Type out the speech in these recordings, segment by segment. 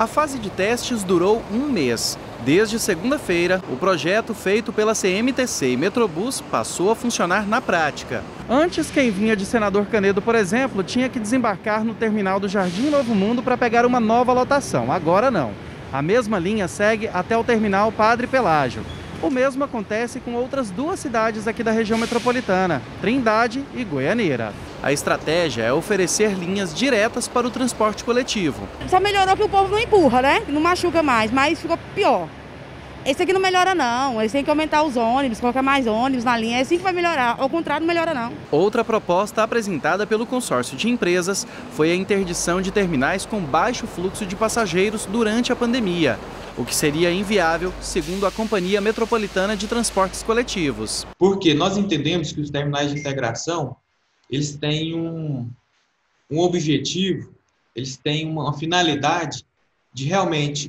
A fase de testes durou um mês. Desde segunda-feira, o projeto feito pela CMTC e Metrobus passou a funcionar na prática. Antes, quem vinha de Senador Canedo, por exemplo, tinha que desembarcar no terminal do Jardim Novo Mundo para pegar uma nova lotação. Agora não. A mesma linha segue até o terminal Padre Pelágio. O mesmo acontece com outras duas cidades aqui da região metropolitana, Trindade e Goianeira. A estratégia é oferecer linhas diretas para o transporte coletivo. Só melhorou que o povo não empurra, né? Não machuca mais, mas ficou pior. Esse aqui não melhora não, eles têm que aumentar os ônibus, colocar mais ônibus na linha, é assim que vai melhorar, ao contrário não melhora não. Outra proposta apresentada pelo consórcio de empresas foi a interdição de terminais com baixo fluxo de passageiros durante a pandemia, o que seria inviável, segundo a Companhia Metropolitana de Transportes Coletivos. Porque nós entendemos que os terminais de integração, eles têm um objetivo, eles têm uma finalidade de realmente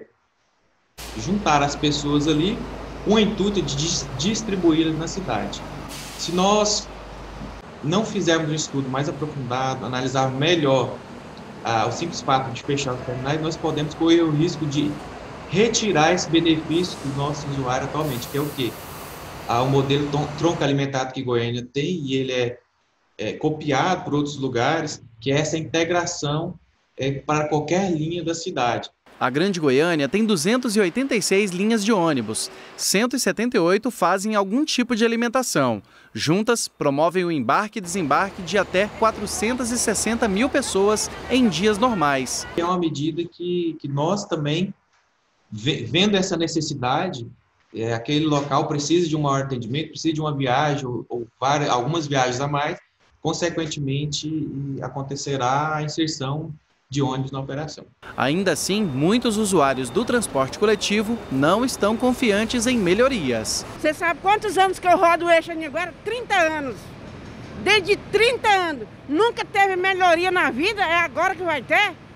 juntar as pessoas ali com o intuito de distribuí-las na cidade. Se nós não fizermos um estudo mais aprofundado, analisar melhor o simples fato de fechar os terminais, nós podemos correr o risco de retirar esse benefício do nosso usuário atualmente, que é o quê? O modelo tronco alimentado que Goiânia tem, e ele é copiado por outros lugares, que é essa integração para qualquer linha da cidade. A Grande Goiânia tem 286 linhas de ônibus, 178 fazem algum tipo de alimentação. Juntas, promovem o embarque e desembarque de até 460 mil pessoas em dias normais. É uma medida que nós também, vendo essa necessidade, aquele local precisa de um maior atendimento, precisa de uma viagem ou algumas viagens a mais, consequentemente acontecerá a inserção de ônibus na operação. Ainda assim, muitos usuários do transporte coletivo não estão confiantes em melhorias. Você sabe quantos anos que eu rodo o eixo agora? 30 anos. Desde 30 anos. Nunca teve melhoria na vida, é agora que vai ter?